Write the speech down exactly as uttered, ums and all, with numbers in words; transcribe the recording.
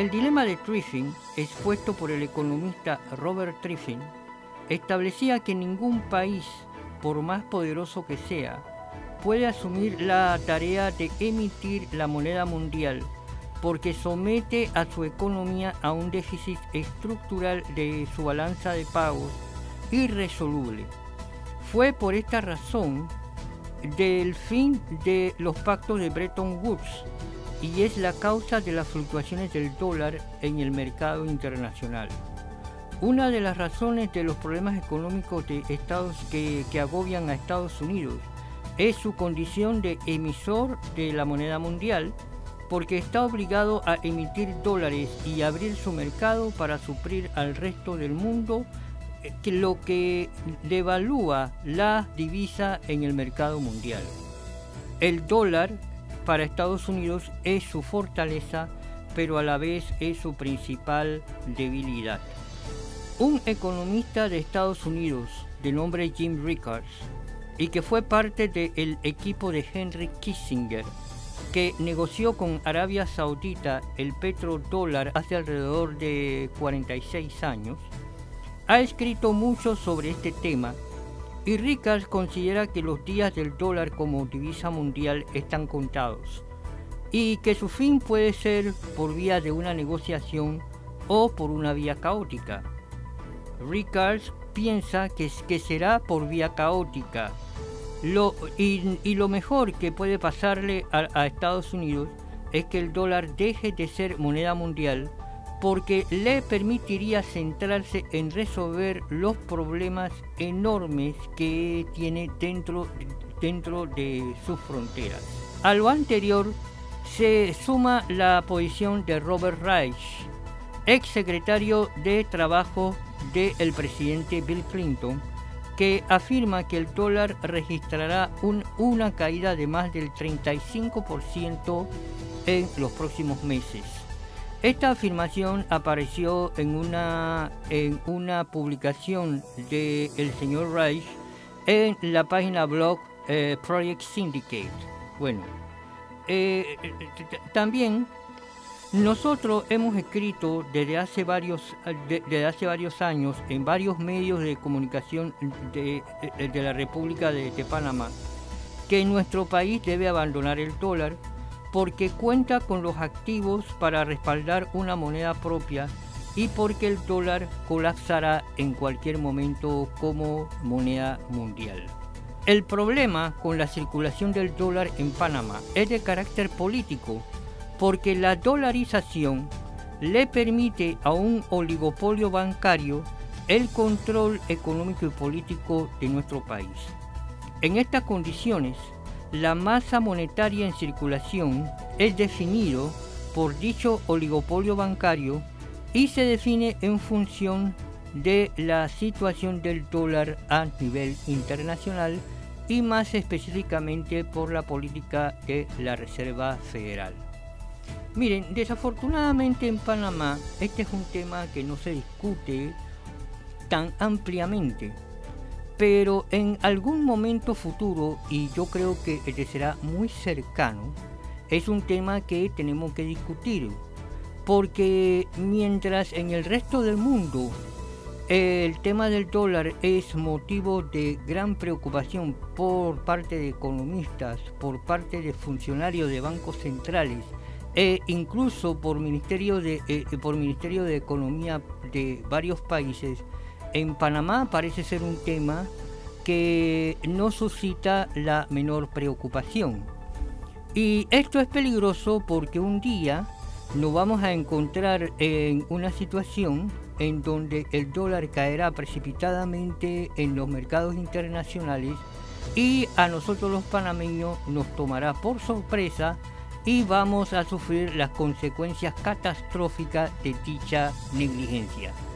El dilema de Triffin, expuesto por el economista Robert Triffin, establecía que ningún país, por más poderoso que sea, puede asumir la tarea de emitir la moneda mundial porque somete a su economía a un déficit estructural de su balanza de pagos irresoluble. Fue por esta razón del fin de los pactos de Bretton Woods y es la causa de las fluctuaciones del dólar en el mercado internacional. Una de las razones de los problemas económicos de Estados que, que agobian a Estados Unidos es su condición de emisor de la moneda mundial, porque está obligado a emitir dólares y abrir su mercado para suplir al resto del mundo, que lo que devalúa la divisa en el mercado mundial. El dólar para Estados Unidos es su fortaleza, pero a la vez es su principal debilidad. Un economista de Estados Unidos de nombre Jim Rickards, y que fue parte del equipo de Henry Kissinger, que negoció con Arabia Saudita el petrodólar hace alrededor de cuarenta y seis años, ha escrito mucho sobre este tema, y Rickards considera que los días del dólar como divisa mundial están contados y que su fin puede ser por vía de una negociación o por una vía caótica. Rickards piensa que, que será por vía caótica lo, y, y lo mejor que puede pasarle a, a Estados Unidos es que el dólar deje de ser moneda mundial, porque le permitiría centrarse en resolver los problemas enormes que tiene dentro, dentro de sus fronteras. A lo anterior se suma la posición de Robert Reich, ex secretario de Trabajo del presidente Bill Clinton, que afirma que el dólar registrará un, una caída de más del treinta y cinco por ciento en los próximos meses. Esta afirmación apareció en una, en una publicación del señor Reich en la página blog eh, Project Syndicate. Bueno, eh, también nosotros hemos escrito desde hace varios, de, desde hace varios años en varios medios de comunicación de, de, de la República de, de Panamá que nuestro país debe abandonar el dólar porque cuenta con los activos para respaldar una moneda propia y porque el dólar colapsará en cualquier momento como moneda mundial. El problema con la circulación del dólar en Panamá es de carácter político, porque la dolarización le permite a un oligopolio bancario el control económico y político de nuestro país. En estas condiciones, la masa monetaria en circulación es definido por dicho oligopolio bancario y se define en función de la situación del dólar a nivel internacional y más específicamente por la política de la Reserva Federal. Miren, desafortunadamente en Panamá este es un tema que no se discute tan ampliamente, pero en algún momento futuro, y yo creo que este será muy cercano, es un tema que tenemos que discutir, porque mientras en el resto del mundo el tema del dólar es motivo de gran preocupación por parte de economistas, por parte de funcionarios de bancos centrales, e incluso por Ministerio de, eh, por Ministerio de Economía de varios países, en Panamá parece ser un tema que no suscita la menor preocupación. Y esto es peligroso porque un día nos vamos a encontrar en una situación en donde el dólar caerá precipitadamente en los mercados internacionales y a nosotros los panameños nos tomará por sorpresa y vamos a sufrir las consecuencias catastróficas de dicha negligencia.